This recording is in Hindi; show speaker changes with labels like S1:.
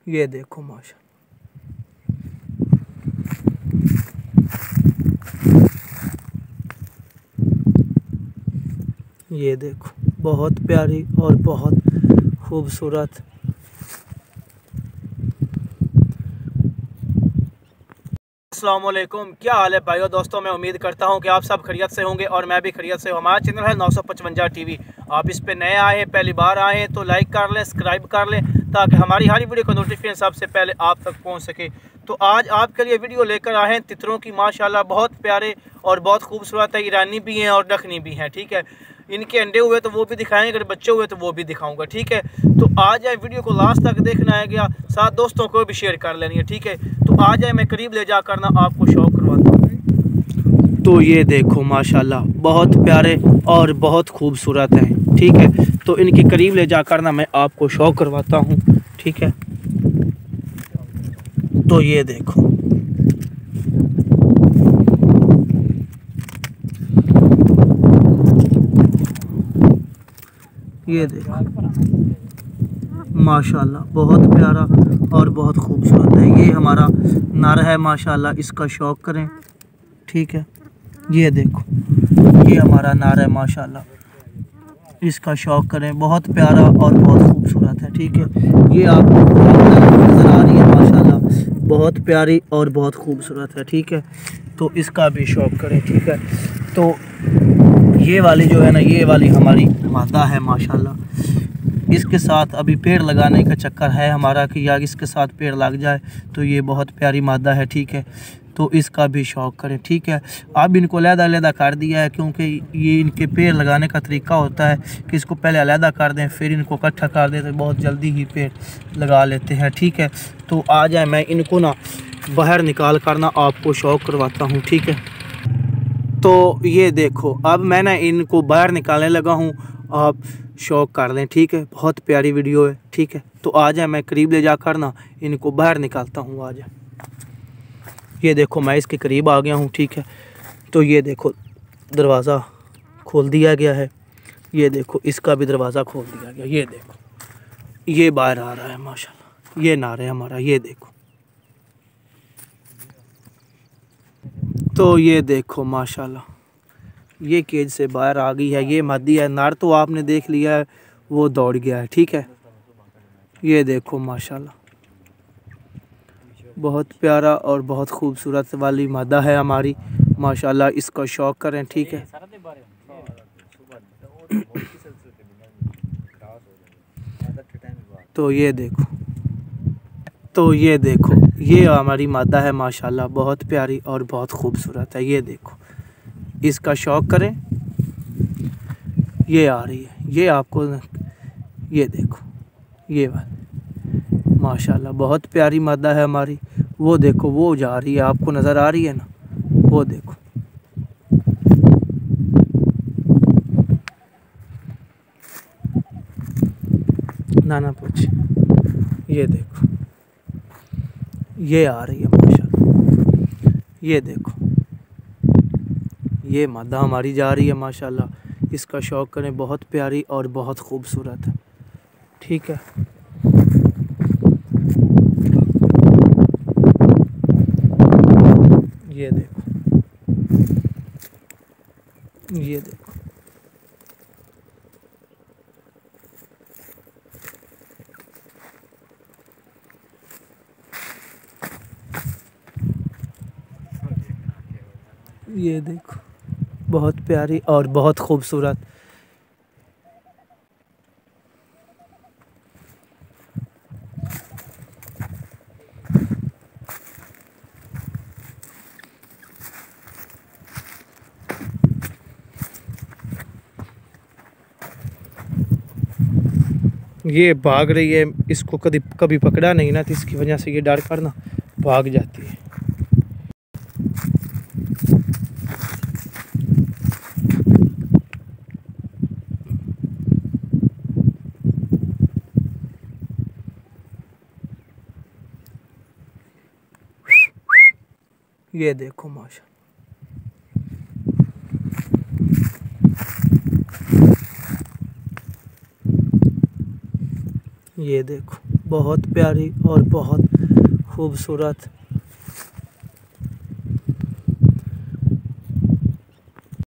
S1: ये देखो माशा, ये देखो बहुत प्यारी और बहुत खूबसूरत। अस्सलामुअलैकुम, क्या हाल है भाइयों दोस्तों। मैं उम्मीद करता हूं कि आप सब खैरियत से होंगे और मैं भी खैरियत से हूं। हमारा चैनल है 955 टीवी। आप इस पे नए आए हैं, पहली बार आए हैं तो लाइक कर लें, सब्सक्राइब कर लें ताकि हमारी हर वीडियो का नोटिफिकेशन सबसे पहले आप तक पहुंच सके। तो आज आपके लिए वीडियो लेकर आए हैं तितरों की। माशाल्लाह बहुत प्यारे और बहुत खूबसूरत है। ईरानी भी हैं और दखनी भी हैं, ठीक है। इनके अंडे हुए तो वो भी दिखाएंगे, अगर बच्चे हुए तो वो भी दिखाऊंगा, ठीक है। तो आ जाए, वीडियो को लास्ट तक देखना है गया, साथ दोस्तों को भी शेयर कर लेनी है, ठीक है। तो आ जाए, मैं करीब ले जाकर ना आपको शौक करवाता हूँ। तो ये देखो माशाल्लाह बहुत प्यारे और बहुत खूबसूरत हैं, ठीक है। तो इनके करीब ले जाकर ना मैं आपको शौक करवाता हूँ, ठीक है। तो ये देखो, ये देखो माशाल्लाह बहुत प्यारा और बहुत खूबसूरत है। ये हमारा नर है माशाल्लाह, इसका शौक करें, ठीक है। ये देखो, ये हमारा नर है माशाल्लाह, इसका शौक करें, बहुत प्यारा और बहुत खूबसूरत है, ठीक है। ये आपको नज़र आ रही है माशाल्लाह, बहुत प्यारी और बहुत खूबसूरत है, ठीक है। तो इसका भी शौक करें, ठीक है। तो ये वाली जो है ना, ये वाली हमारी मादा है माशाल्लाह। इसके साथ अभी पेड़ लगाने का चक्कर है हमारा कि यार इसके साथ पेड़ लग जाए, तो ये बहुत प्यारी मादा है, ठीक है। तो इसका भी शौक करें, ठीक है। अब इनको अलहदा कर दिया है क्योंकि ये इनके पेड़ लगाने का तरीका होता है कि इसको पहले अलहदा कर दें फिर इनको इकट्ठा कर दें, तो बहुत जल्दी ही पेड़ लगा लेते हैं, ठीक है। तो आ जाए, मैं इनको ना बाहर निकाल कर ना आपको शौक करवाता हूँ, ठीक है। तो ये देखो, अब मैं ना इनको बाहर निकालने लगा हूँ, आप शौक कर लें, ठीक है। बहुत प्यारी वीडियो है, ठीक है। तो आ जाए, मैं करीब ले जाकर ना इनको बाहर निकालता हूँ। आ जाए, ये देखो मैं इसके करीब आ गया हूँ, ठीक है। तो ये देखो दरवाज़ा खोल दिया गया है, ये देखो इसका भी दरवाज़ा खोल दिया गया। ये देखो ये बाहर आ रहा है माशाल्लाह, ये नार है हमारा, ये देखो। तो ये देखो माशाल्लाह, ये केज से बाहर आ गई है, ये मादी है। नार तो आपने देख लिया है, वो दौड़ गया है, ठीक है। ये देखो माशाल्लाह बहुत प्यारा और बहुत खूबसूरत वाली मादा है हमारी माशाल्लाह, इसका शौक करें, ठीक है। तो ये देखो, तो ये देखो ये हमारी मादा है माशाल्लाह, बहुत प्यारी और बहुत खूबसूरत है। ये देखो इसका शौक करें, ये आ रही है, ये आपको, ये देखो ये बात माशाल्लाह बहुत प्यारी मादा है हमारी। वो देखो वो जा रही है, आपको नज़र आ रही है ना, वो देखो। नाना पूछ, ये देखो ये आ रही है माशाल्लाह, ये देखो ये मादा हमारी जा रही है माशाल्लाह, इसका शौक करें, बहुत प्यारी और बहुत खूबसूरत है, ठीक है। ये देखो, ये देखो, ये देखो बहुत प्यारी और बहुत खूबसूरत। ये भाग रही है, इसको कभी कभी पकड़ा नहीं ना, तो इसकी वजह से ये डर कर ना भाग जाती है। ये देखो माशा, ये देखो बहुत प्यारी और बहुत खूबसूरत